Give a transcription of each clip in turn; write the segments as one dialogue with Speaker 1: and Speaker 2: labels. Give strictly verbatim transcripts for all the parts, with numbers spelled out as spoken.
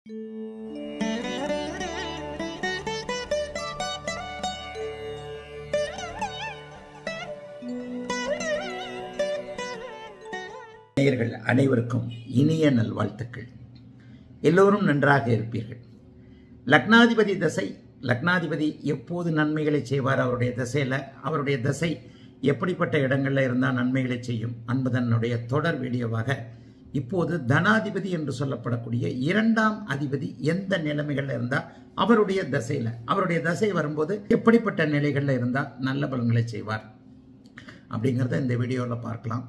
Speaker 1: நேயர்கள் அனைவருக்கும் இனிய நல்வாழ்த்துக்கள். எல்லோரும் நன்றாக இருப்பீர்கள். லக்னாதிபதி தசை, லக்னாதிபதி எப்போது நன்மைகளை செய்வார், அவருடைய தசையில் அவருடைய தசை எப்படிப்பட்ட இடங்களில் இருந்தால் நன்மைகளை செய்யும் என்பதனுடைய தொடர் வீடியோவாக இப்போது தனாதிபதி என்று சொல்லப்படக்கூடிய இரண்டாம் அதிபதி எந்த நிலைமைகளில் இருந்தால் அவருடைய தசையில் அவருடைய தசை வரும்போது எப்படிப்பட்ட நிலைகளில் இருந்தால் நல்ல பலன்களை செய்வார் அப்படிங்கிறத இந்த வீடியோவில் பார்க்கலாம்.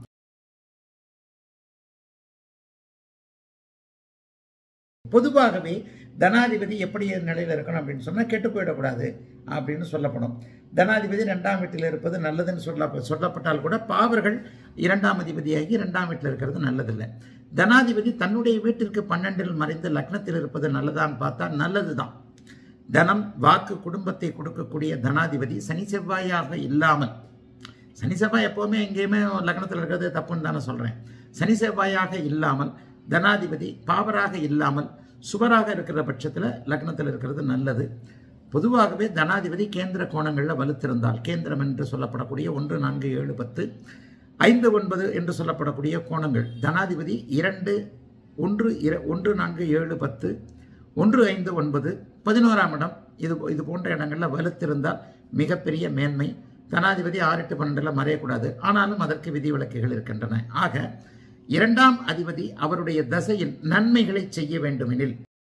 Speaker 1: பொதுவாகவே தனாதிபதி எப்படி நிலையில் இருக்கணும் அப்படின்னு சொன்னால் கெட்டு போயிடக்கூடாது அப்படின்னு சொல்லப்படும். தனாதிபதி இரண்டாம் வீட்டில் இருப்பது நல்லதுன்னு சொல்ல சொல்லப்பட்டால் கூட பாவர்கள் இரண்டாம் அதிபதியாகி இரண்டாம் வீட்டில் இருக்கிறது நல்லதில்லை. தனாதிபதி தன்னுடைய வீட்டிற்கு பன்னெண்டில் மறைந்து லக்னத்தில் இருப்பது நல்லதான்னு பார்த்தா நல்லது தான். தனம், வாக்கு, குடும்பத்தை கொடுக்கக்கூடிய தனாதிபதி சனி செவ்வாயாக இல்லாமல், சனி செவ்வாய் எப்போவுமே எங்கேயுமே லக்னத்தில் இருக்கிறது தப்புன்னு தானே சொல்கிறேன். சனி செவ்வாயாக இல்லாமல் தனாதிபதி பாவராக இல்லாமல் சுவராக இருக்கிற பட்சத்தில் லக்னத்தில் இருக்கிறது நல்லது. பொதுவாகவே தனாதிபதி கேந்திர கோணங்களில் வலுத்திருந்தால், கேந்திரம் என்று சொல்லப்படக்கூடிய ஒன்று நான்கு ஏழு பத்து ஐந்து ஒன்பது என்று சொல்லப்படக்கூடிய கோணங்கள், தனாதிபதி இரண்டு ஒன்று ஒன்று நான்கு ஏழு பத்து ஒன்று ஐந்து ஒன்பது பதினோராம் இடம் இது இது போன்ற இடங்களில் வலுத்திருந்தால் மிகப்பெரிய மேன்மை. தனாதிபதி ஆறு எட்டு பன்னெண்டில் மறையக்கூடாது, ஆனாலும் அதற்கு விதிவிலக்குகள் இருக்கின்றன. ஆக இரண்டாம் அதிபதி அவருடைய தசையில் நன்மைகளை செய்ய வேண்டுமெனில்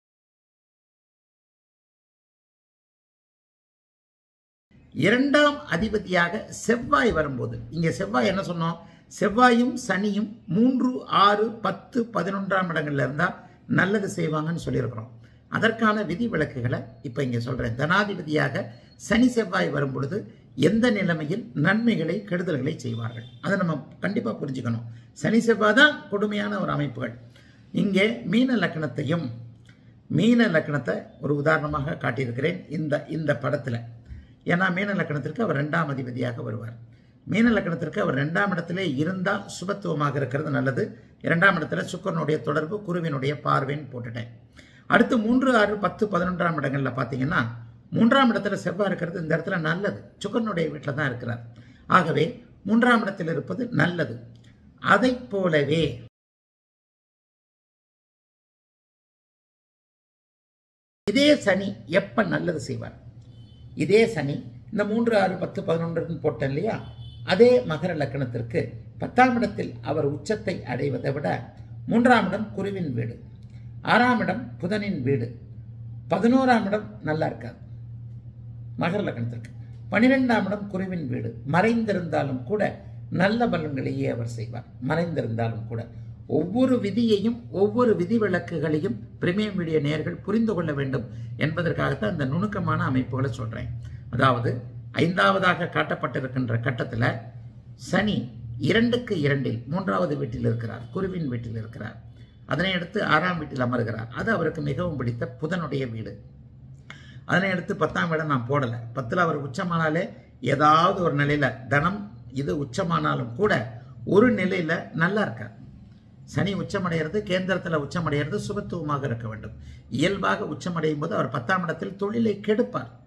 Speaker 1: இரண்டாம் அதிபதியாக செவ்வாய் வரும்போது, இங்கே செவ்வாய் என்ன சொன்னோம், செவ்வாயும் சனியும் மூன்று ஆறு பத்து பதினொன்றாம் இடங்கள்ல இருந்தா நல்லது செய்வாங்கன்னு சொல்லியிருக்கிறோம். அதற்கான விதி விலக்குகளை இப்ப இங்க சொல்றேன். தனாதிபதியாக சனி செவ்வாய் வரும் பொழுது எந்த நிலைமையில் நன்மைகளை கெடுதல்களை செய்வார்கள் அதை நம்ம கண்டிப்பா புரிஞ்சுக்கணும். சனி செவ்வாய் தான் கொடுமையான ஒரு அமைப்புகள். இங்கே மீன லக்னத்தையும் மீன லக்னத்தை ஒரு உதாரணமாக காட்டியிருக்கிறேன் இந்த இந்த படத்துல. ஏன்னா மீன லக்னத்திற்கு அவர் இரண்டாம் அதிபதியாக வருவார். மீன லக்னத்திற்கு அவர் இரண்டாம் இடத்திலே இருந்தால் சுபத்துவமாக இருக்கிறது நல்லது. இரண்டாம் இடத்துல சுக்கிரனுடைய தொடர்பு, குருவினுடைய பார்வைன்னு போட்டுட்டேன். அடுத்து மூன்று ஆறு பத்து பதினொன்றாம் இடங்கள்ல பாத்தீங்கன்னா மூன்றாம் இடத்துல செவ்வாய் இருக்கிறது இந்த இடத்துல நல்லது. சுக்கிரனுடைய வீட்டில் தான் இருக்கிறார். ஆகவே மூன்றாம் இடத்தில் இருப்பது நல்லது. அதை போலவே இதே சனி எப்ப நல்லது செய்வார், இதே சனி இந்த மூன்று ஆறு பத்து பதினொன்று போட்டேன் இல்லையா, அதே மகர லக்னத்திற்கு பத்தாம் இடத்தில் அவர் உச்சத்தை அடைவதை விட மூன்றாம் இடம் குருவின் வீடு, ஆறாம் இடம் புதனின் வீடு, பதினோராம் இடம் நல்லா இருக்காது மகர லக்னத்திற்கு, பனிரெண்டாம் இடம் குருவின் வீடு மறைந்திருந்தாலும் கூட நல்ல பலன்களையே அவர் செய்வார். மறைந்திருந்தாலும் கூட ஒவ்வொரு விதியையும் ஒவ்வொரு விதி விலக்குகளையும் பிரீமியம் மீடியா நேயர்கள் புரிந்து கொள்ள வேண்டும் என்பதற்காகத்தான் இந்த நுணுக்கமான அமைப்புகளை சொல்றேன். அதாவது ஐந்தாவதாக காட்டப்பட்டிருக்கின்ற கட்டத்தில் சனி இரண்டுக்கு இரண்டில் மூன்றாவது வீட்டில் இருக்கிறார், குருவின் வீட்டில் இருக்கிறார். அதனை அடுத்து ஆறாம் வீட்டில் அமர்கிறார். அது அவருக்கு மிகவும் பிடித்த புதனுடைய வீடு. அதனை அடுத்து பத்தாம் இடம் நான் போடலை. பத்தில் அவர் உச்சமானாலே ஏதாவது ஒரு நிலையில தனம் இது உச்சமானாலும் கூட ஒரு நிலையில நல்லா இருக்கார். சனி உச்சமடைகிறது, கேந்திரத்தில் உச்சமடைகிறது சுபத்துவமாக இருக்க வேண்டும். இயல்பாக உச்சமடையும் போது அவர் பத்தாம் இடத்தில் தொழிலை கெடுப்பார்.